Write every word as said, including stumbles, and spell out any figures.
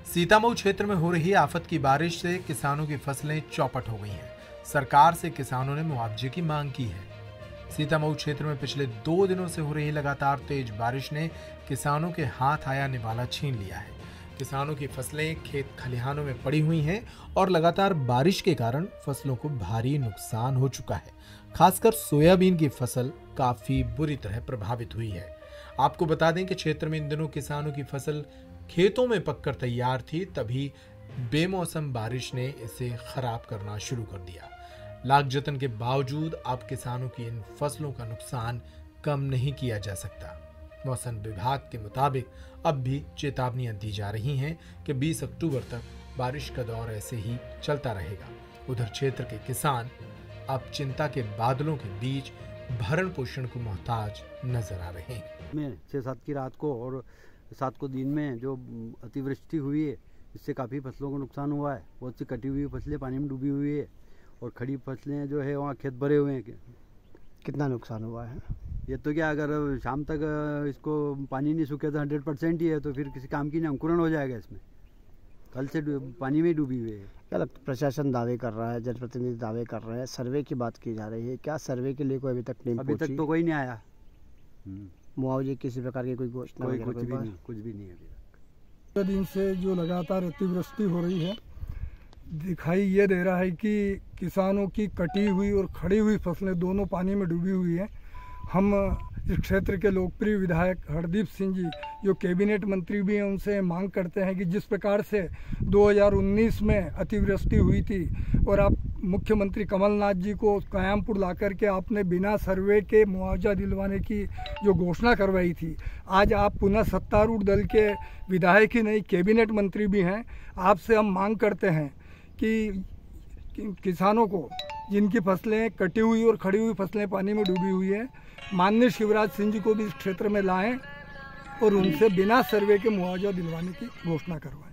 सीतामऊ क्षेत्र में हो रही आफत की बारिश से किसानों की फसलें चौपट हो गई हैं। सरकार से किसानों ने मुआवजे की मांग की है। सीतामऊ क्षेत्र में पिछले दो दिनों से हो रही लगातार तेज बारिश ने किसानों के हाथ आया निवाला छीन लिया है। किसानों की फसलें खेत खलिहानों में पड़ी हुई हैं और लगातार बारिश के कारण फसलों को भारी नुकसान हो चुका है। खासकर सोयाबीन की फसल काफी बुरी तरह प्रभावित हुई है। आपको बता दें कि क्षेत्र में इन दिनों किसानों की फसल खेतों में पककर तैयार थी, तभी बेमौसम बारिश ने इसे खराब करना शुरू कर दिया। लाख जतन के बावजूद अब किसानों की इन फसलों का नुकसान कम नहीं किया जा सकता। मौसम विभाग के मुताबिक अब भी चेतावनियां दी जा रही हैं कि बीस अक्टूबर तक बारिश का दौर ऐसे ही चलता रहेगा। उधर क्षेत्र के किसान अब चिंता के बादलों के बीच भरण पोषण को मोहताज नजर आ रहे हैं। में छः सात की रात को और सात को दिन में जो अतिवृष्टि हुई है, इससे काफ़ी फसलों को नुकसान हुआ है। बहुत सी कटी हुई फसलें पानी में डूबी हुई है और खड़ी फसलें जो है वहाँ खेत भरे हुए हैं। कितना नुकसान हुआ है? ये तो क्या, अगर शाम तक इसको पानी नहीं सूखे तो हंड्रेड परसेंट ही है, तो फिर किसी काम की नहीं, अंकुरण हो जाएगा इसमें। कल से पानी में डूबी हुई है। क्या लगता, प्रशासन दावे कर रहा है, जनप्रतिनिधि दावे कर रहे हैं, सर्वे की बात की जा रही है, क्या सर्वे के लिए कोई अभी तक नहीं अभी तक तो कोई नहीं आया। मुआवजे किसी प्रकार की कोई घोषणा कोई कुछ भी नहीं कुछ भी नहीं अभी तक। दिन से जो लगातार अतिवृष्टि हो रही है, दिखाई ये दे रहा है कि किसानों की कटी हुई और खड़ी हुई फसलें दोनों पानी में डूबी हुई हैं। हम इस क्षेत्र के लोकप्रिय विधायक हरदीप सिंह जी, जो कैबिनेट मंत्री भी हैं, उनसे मांग करते हैं कि जिस प्रकार से दो हज़ार उन्नीस में अतिवृष्टि हुई थी और आप मुख्यमंत्री कमलनाथ जी को कयामपुर ला करके आपने बिना सर्वे के मुआवजा दिलवाने की जो घोषणा करवाई थी, आज आप पुनः सत्तारूढ़ दल के विधायक ही नहीं कैबिनेट मंत्री भी हैं। आपसे हम मांग करते हैं कि किसानों को जिनकी फसलें कटी हुई और खड़ी हुई फसलें पानी में डूबी हुई है, माननीय शिवराज सिंह जी को भी इस क्षेत्र में लाएं और उनसे बिना सर्वे के मुआवजा दिलवाने की घोषणा करवाएं।